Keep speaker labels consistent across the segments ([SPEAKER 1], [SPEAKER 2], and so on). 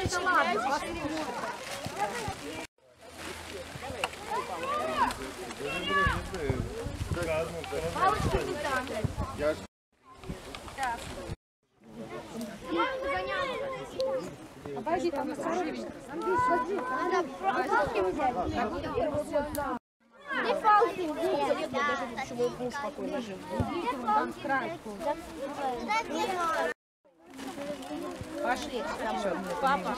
[SPEAKER 1] Палочку не там. Обожди, там осторожнее. Надо палки взять. Где палки взять? Даже чтобы он спокойно жил. Там крайку. Пошли. Папа.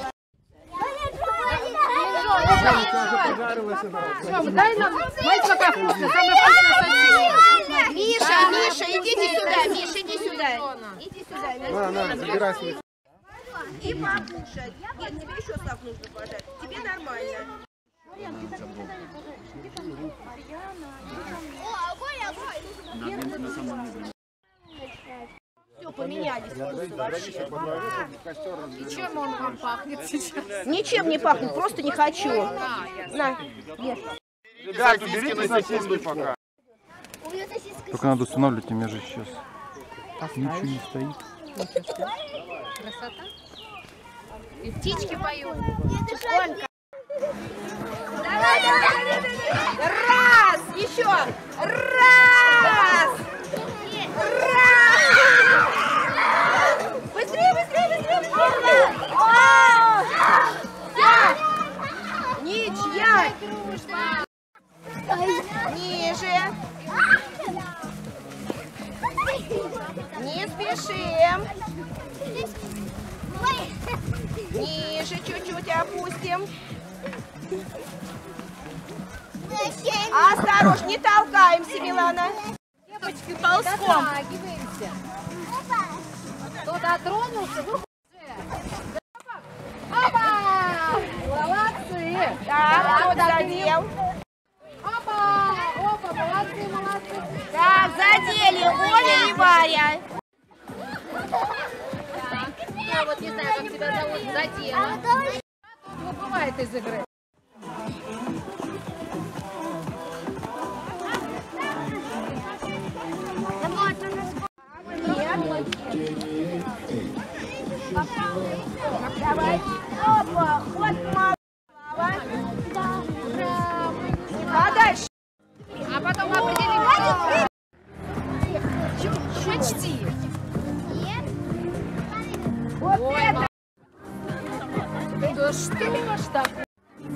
[SPEAKER 1] Дай нам. Смотрите, какая вкусная, самая вкусная сосиска. Миша, идите сюда, Миша, иди сюда. Иди сюда.
[SPEAKER 2] На, забирай свой.
[SPEAKER 3] И покушать. Нет, тебе еще сок нужно пожать. Тебе нормально.
[SPEAKER 1] Все, поменялись.
[SPEAKER 4] И чем он вам пахнет сейчас?
[SPEAKER 3] Ничем не пахнет, просто не хочу. На, ешь.
[SPEAKER 2] Ребят, уберите сосиски пока.
[SPEAKER 5] Только надо устанавливать, у меня же сейчас ничего не стоит.
[SPEAKER 4] Красота. И птички поют.
[SPEAKER 3] Раз, еще. Раз. Быстрее, быстрее, быстрее. Ничья. Ниже. Не спешим. Ниже чуть-чуть опустим. Осторожно, не толкаемся, Милана.
[SPEAKER 4] Девочки, ползком. Дотягиваемся. Кто дотронулся, выходит. Опа! Молодцы.
[SPEAKER 3] Так, кто задел?
[SPEAKER 4] Опа! Опа, молодцы, молодцы.
[SPEAKER 3] Так, задели Оля и Варя.
[SPEAKER 4] Я вот не знаю, как тебя зовут, задела. Выплывает из игры.
[SPEAKER 3] Давай. Опа, ход мало. А дальше?
[SPEAKER 4] А потом определим. Почти.
[SPEAKER 3] Вот это.
[SPEAKER 4] Да что ж такое?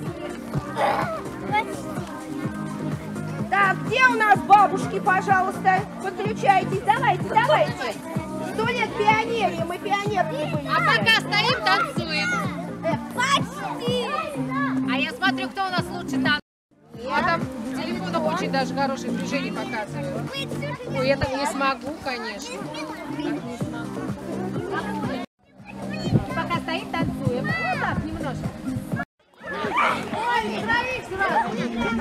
[SPEAKER 3] Так, где у нас бабушки, пожалуйста? Подключайтесь. Давайте, давайте. 100 лет пионерии. Мы пионерами были.
[SPEAKER 4] А пока стоим, танцуем.
[SPEAKER 3] Почти.
[SPEAKER 4] А я смотрю, кто у нас лучше танцует. А там в телефонах очень даже хорошие движения показывают. Ой, я так не смогу, конечно. Так не смогу. Пока стоим, танцуем. Вот так, немножко. Ой, троих сразу.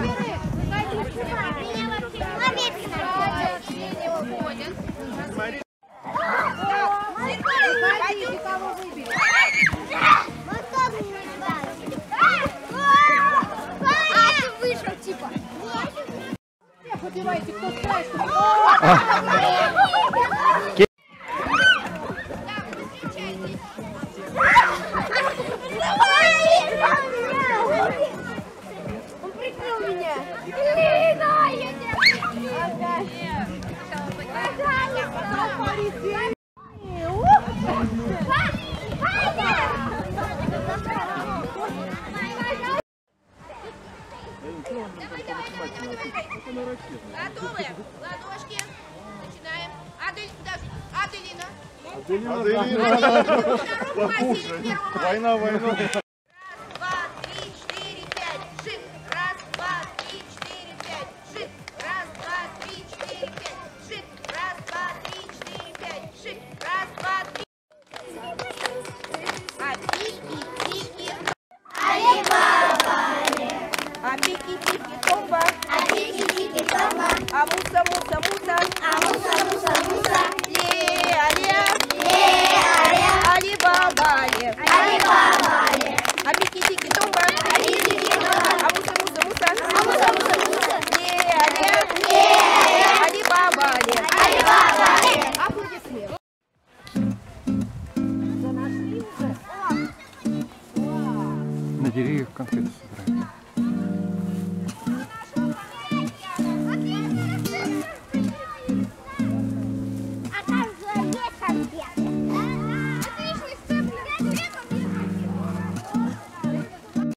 [SPEAKER 4] Смотрите, кого выбили.
[SPEAKER 1] Вышел, типа.
[SPEAKER 4] Подбивайте, кто страшно.
[SPEAKER 3] Он прикрыл меня. Готовы? Ладошки. Начинаем. Аделина.
[SPEAKER 2] Покушай. Война, война.
[SPEAKER 3] Раз, два, три, четыре, пять. Жив. Раз, два, три, четыре, пять. Жив. Раз, два, три, четыре, пять. Жив. Раз, два, три, четыре, пять. Жив. Раз, два, три. А пики-тики. А пики-тики-томба. А муса-муса-муса. Ле-а-ле. Али-баба-ле.
[SPEAKER 5] деревьях конфеты собирают.